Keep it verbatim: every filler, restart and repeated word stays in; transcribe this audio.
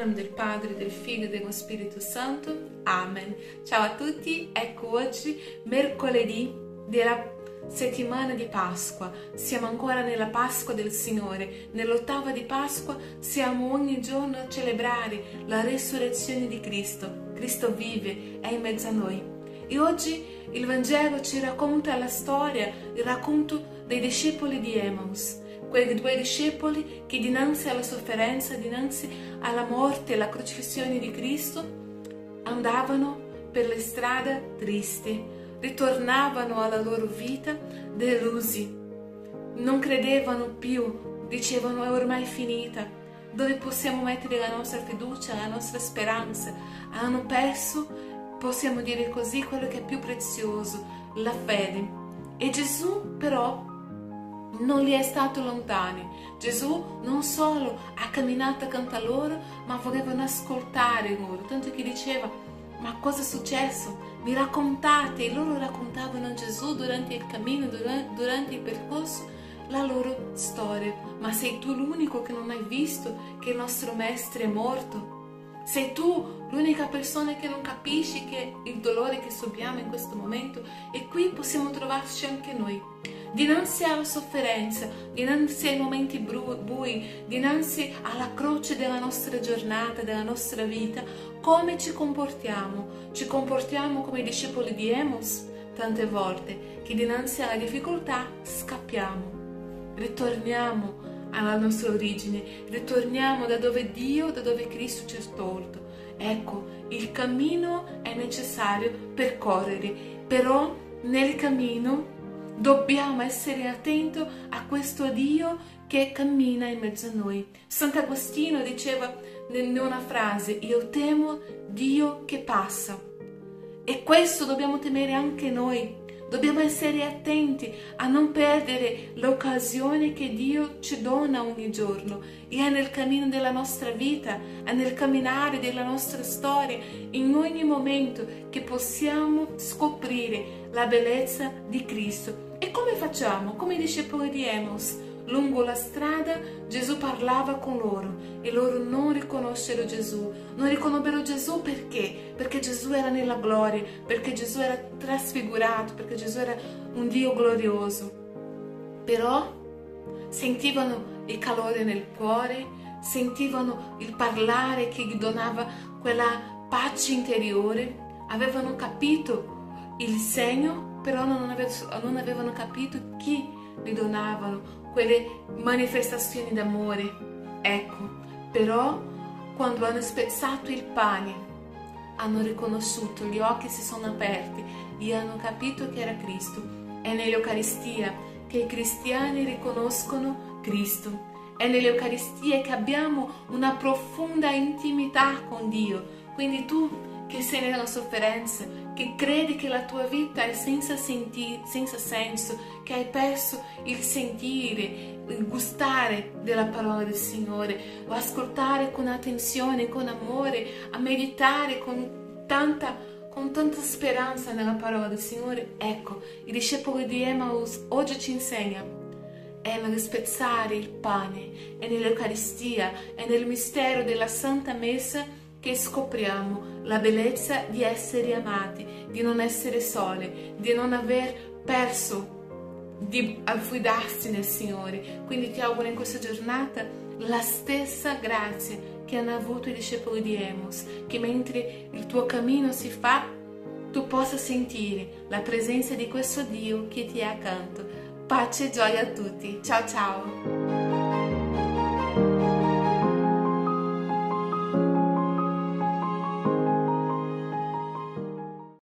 nome del Padre, del Figlio e dello Spirito Santo. Amen. Ciao a tutti, ecco oggi mercoledì della settimana di Pasqua. Siamo ancora nella Pasqua del Signore. Nell'ottava di Pasqua siamo ogni giorno a celebrare la resurrezione di Cristo. Cristo vive, è in mezzo a noi. E oggi il Vangelo ci racconta la storia, il racconto dei discepoli di Emmaus. Quei due discepoli che dinanzi alla sofferenza, dinanzi alla morte e alla crocifissione di Cristo, andavano per le strade tristi, ritornavano alla loro vita delusi, non credevano più, dicevano è ormai finita, dove possiamo mettere la nostra fiducia, la nostra speranza? Hanno perso, possiamo dire così, quello che è più prezioso, la fede. E Gesù però non li è stato lontano. Gesù non solo ha camminato accanto a loro, ma volevano ascoltare loro, tanto che diceva: ma cosa è successo? Mi raccontate? E loro raccontavano a Gesù durante il cammino, durante, durante il percorso, la loro storia. Ma sei tu l'unico che non hai visto che il nostro Mestre è morto? Sei tu l'unica persona che non capisci che il dolore che subiamo in questo momento? E qui possiamo trovarci anche noi. Dinanzi alla sofferenza, dinanzi ai momenti bui, dinanzi alla croce della nostra giornata, della nostra vita, come ci comportiamo? Ci comportiamo come i discepoli di Emmaus tante volte, che dinanzi alla difficoltà scappiamo, ritorniamo alla nostra origine, ritorniamo da dove Dio, da dove Cristo ci ha tolto. Ecco, il cammino è necessario percorrere, però nel cammino dobbiamo essere attenti a questo Dio che cammina in mezzo a noi. Sant'Agostino diceva in una frase: io temo Dio che passa. E questo dobbiamo temere anche noi. Dobbiamo essere attenti a non perdere l'occasione che Dio ci dona ogni giorno. E è nel cammino della nostra vita, è nel camminare della nostra storia, in ogni momento che possiamo scoprire la bellezza di Cristo. E come facciamo? Come i discepoli di Emmaus. Lungo la strada Gesù parlava con loro e loro non riconoscero Gesù. Non riconobbero Gesù perché? Perché Gesù era nella gloria, perché Gesù era trasfigurato, perché Gesù era un Dio glorioso. Però sentivano il calore nel cuore, sentivano il parlare che gli donava quella pace interiore, avevano capito il segno, però non avevano capito chi gli donavano quelle manifestazioni d'amore. Ecco, però quando hanno spezzato il pane, hanno riconosciuto, gli occhi si sono aperti e hanno capito che era Cristo. È nell'Eucaristia che i cristiani riconoscono Cristo. È nell'Eucaristia che abbiamo una profonda intimità con Dio. Quindi tu che sei nella sofferenza, che credi che la tua vita è senza, senti- senza senso, che hai perso il sentire, il gustare della parola del Signore, o ascoltare con attenzione, con amore, a meditare con tanta, con tanta speranza nella parola del Signore. Ecco, i discepoli di Emmaus oggi ci insegnano. È nel spezzare il pane, è nell'Eucaristia, è nel mistero della Santa Messa che scopriamo la bellezza di essere amati, di non essere soli, di non aver perso, di affidarsi nel Signore. Quindi ti auguro in questa giornata la stessa grazia che hanno avuto i discepoli di Emmaus, che mentre il tuo cammino si fa, tu possa sentire la presenza di questo Dio che ti è accanto. Pace e gioia a tutti. Ciao ciao!